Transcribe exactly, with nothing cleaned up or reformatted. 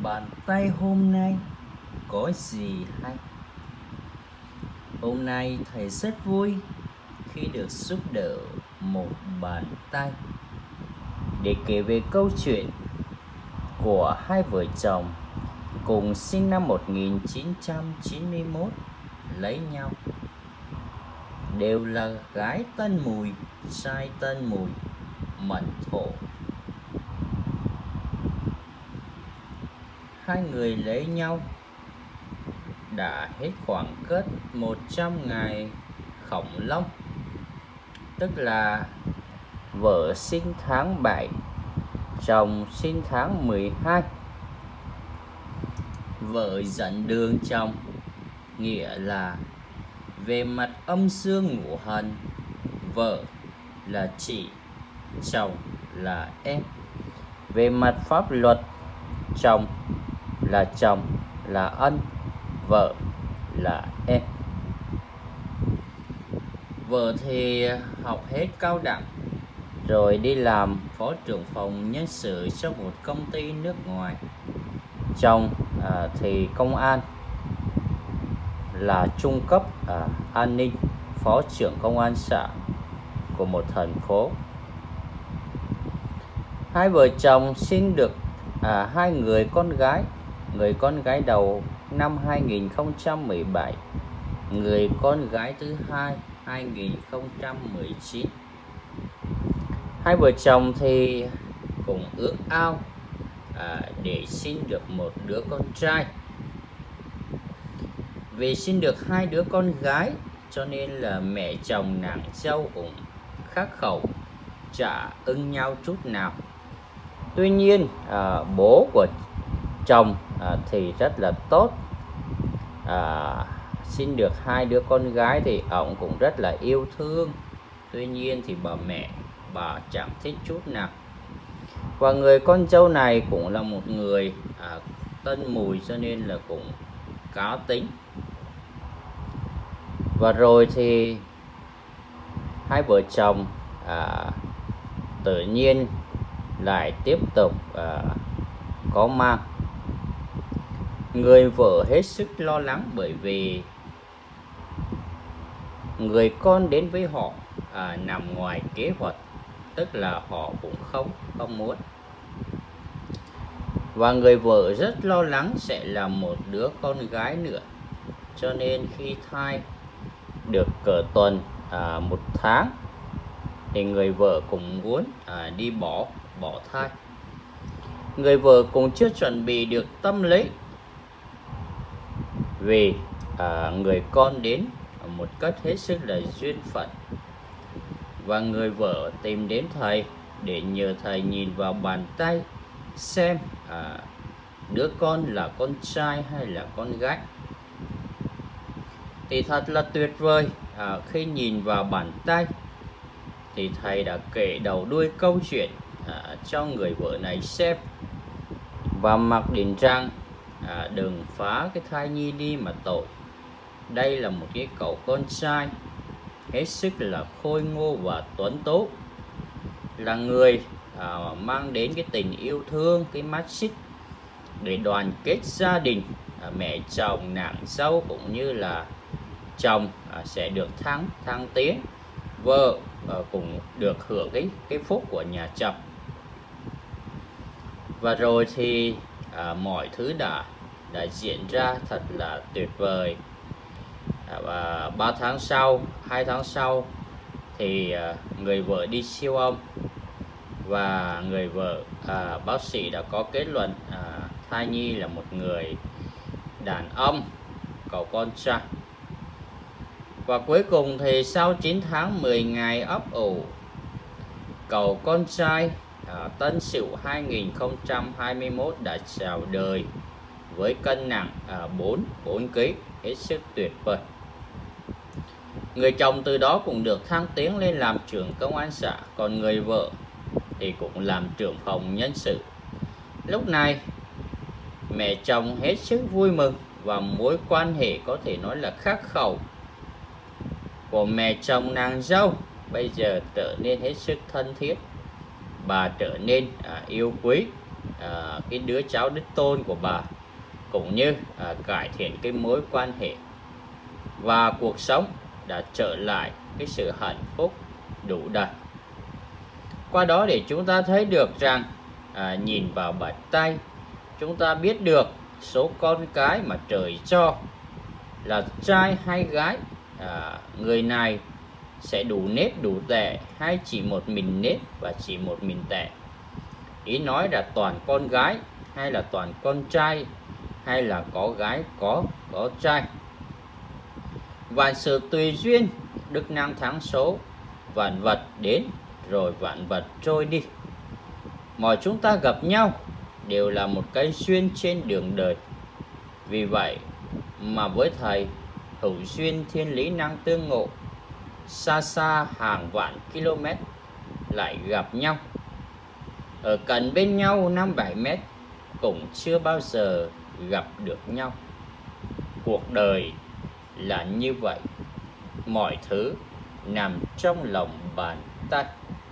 Bàn tay hôm nay có gì hay? Hôm nay thầy rất vui khi được giúp đỡ một bàn tay để kể về câu chuyện của hai vợ chồng cùng sinh năm một nghìn chín trăm chín mươi mốt lấy nhau. Đều là gái Tân Mùi, trai Tân Mùi, Mận Thổ. Hai người lấy nhau đã hết khoảng cất một trăm ngày khổng lông, tức là vợ sinh tháng bảy, chồng sinh tháng mười hai. Vợ dẫn đường chồng, nghĩa là về mặt âm dương ngũ hành, vợ là chị, chồng là em. Về mặt pháp luật, chồng là chồng là ân, vợ là em. Vợ thì học hết cao đẳng rồi đi làm phó trưởng phòng nhân sự cho một công ty nước ngoài. Chồng à, thì công an, là trung cấp à, an ninh, phó trưởng công an xã của một thành phố. Hai vợ chồng sinh được à, hai người con gái. Người con gái đầu năm hai nghìn không trăm mười bảy, người con gái thứ hai hai nghìn không trăm mười chín. Hai vợ chồng thì cũng ước ao à, để sinh được một đứa con trai. Vì sinh được hai đứa con gái cho nên là mẹ chồng nàng dâu cũng khắc khẩu, chả ưng nhau chút nào. Tuy nhiên à, bố của chồng à, thì rất là tốt, à, sinh được hai đứa con gái thì ông cũng rất là yêu thương. Tuy nhiên thì bà mẹ bà chẳng thích chút nào. Và người con dâu này cũng là một người à, Tân Mùi cho nên là cũng cá tính. Và rồi thì hai vợ chồng à, tự nhiên lại tiếp tục à, có mang. Người vợ hết sức lo lắng bởi vì người con đến với họ à, nằm ngoài kế hoạch, tức là họ cũng không không muốn. Và người vợ rất lo lắng sẽ là một đứa con gái nữa, cho nên khi thai được cỡ tuần à, một tháng thì người vợ cũng muốn à, đi bỏ bỏ thai. Người vợ cũng chưa chuẩn bị được tâm lý, vì à, người con đến một cách hết sức là duyên phận. Và người vợ tìm đến thầy để nhờ thầy nhìn vào bàn tay xem à, đứa con là con trai hay là con gái. Thì thật là tuyệt vời, à, khi nhìn vào bàn tay thì thầy đã kể đầu đuôi câu chuyện à, cho người vợ này xem, và mặc định rằng à, đừng phá cái thai nhi đi mà tội. Đây là một cái cậu con trai hết sức là khôi ngô và tuấn tú, là người à, mang đến cái tình yêu thương, cái mắt xích để đoàn kết gia đình. à, mẹ chồng nàng dâu cũng như là chồng à, sẽ được thăng thăng tiến, vợ à, cũng được hưởng cái cái phúc của nhà chồng. Và rồi thì à, mọi thứ đã đã diễn ra thật là tuyệt vời. à, và ba tháng sau, hai tháng sau thì à, người vợ đi siêu âm, và người vợ à, bác sĩ đã có kết luận à, thai nhi là một người đàn ông, cậu con trai. Và cuối cùng thì sau chín tháng mười ngày ấp ủ, cậu con trai à, Tân Sửu hai nghìn không trăm hai mươi mốt đã chào đời với cân nặng à, bốn ki lô gam, hết sức tuyệt vời. Người chồng từ đó cũng được thăng tiến lên làm trưởng công an xã, còn người vợ thì cũng làm trưởng phòng nhân sự. Lúc này mẹ chồng hết sức vui mừng, và mối quan hệ có thể nói là khắc khẩu của mẹ chồng nàng dâu bây giờ trở nên hết sức thân thiết. Bà trở nên à, yêu quý à, cái đứa cháu đích tôn của bà, cũng như à, cải thiện cái mối quan hệ, và cuộc sống đã trở lại cái sự hạnh phúc đủ đầy. Qua đó để chúng ta thấy được rằng à, nhìn vào bàn tay, chúng ta biết được số con cái mà trời cho là trai hay gái, à, người này sẽ đủ nết đủ tệ, hay chỉ một mình nết và chỉ một mình tệ. Ý nói là toàn con gái hay là toàn con trai, hay là có gái có có trai. Vạn sự tùy duyên, đức năng thắng số, vạn vật đến rồi vạn vật trôi đi. Mọi chúng ta gặp nhau đều là một cái duyên trên đường đời. Vì vậy mà với thầy, hữu duyên thiên lý năng tương ngộ, xa xa hàng vạn km lại gặp nhau. Ở cạnh bên nhau năm bảy mét cũng chưa bao giờ gặp được nhau. Cuộc đời là như vậy, mọi thứ nằm trong lòng bàn tay.